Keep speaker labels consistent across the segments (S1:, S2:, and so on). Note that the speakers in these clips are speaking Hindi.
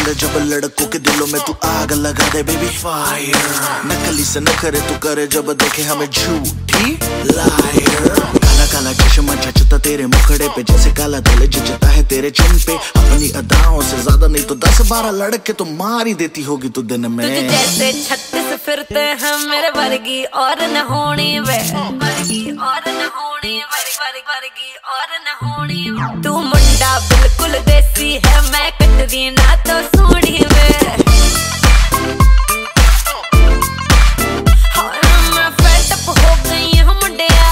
S1: चले जब लड़कों के दिलों में तू आग लगा दे बेबी फायर। नकली से न करे तू करे जब देखे हमें झूठी लायर। काला काला चश्मा जचता तेरे मुखड़े पे जैसे काला दिल जचता है तेरे चिन पे। अपनी अदाओं से ज्यादा नहीं तो 10-12 लड़के तो मार ही देती होगी तू दिन में।
S2: तुझे जैसे 36 फिरते हैं मेरे वर्गी और न होनी वे, वर्गी और न होनी, वर्गी और न होनी। तू मुंडा बिल्कुल देसी है, मैं कटरी ना तो सोनी वे। मैं फेड अप हो गई हूँ मुंडिया,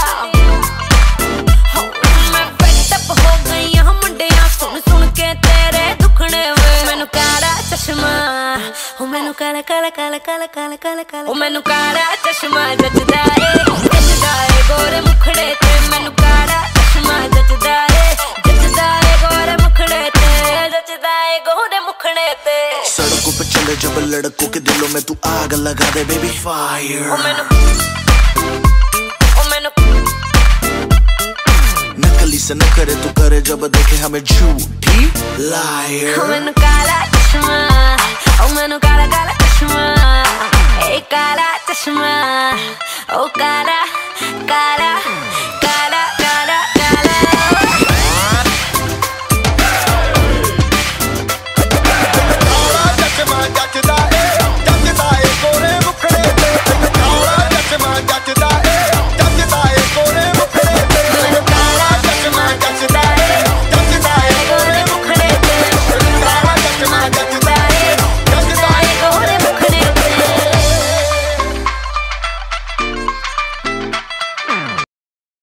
S2: मैं फेड अप हो गई हूँ मुंडिया। सुन सुन के तेरे दुखने वे। मैनू काला चश्मा, मैनू काला काला काला काला काला काला काला, मैनू काला चश्मा जचदा है गोरे मुखड़े ते। मैनू काला चश्मा जचदा है गोरे मुखड़े ते, जचदा है गोरे मुखड़े ते।
S1: सड़कों पे चले जब लड़कों के दिलों में तू आग लगा दे बेबी फायर। नकली से न करे तू करे जब देखे हमें झूठी लायर।
S2: मैनू काला चश्मा, मैनू काला काला चश्मा, ए काला चश्मा, ओ काला काला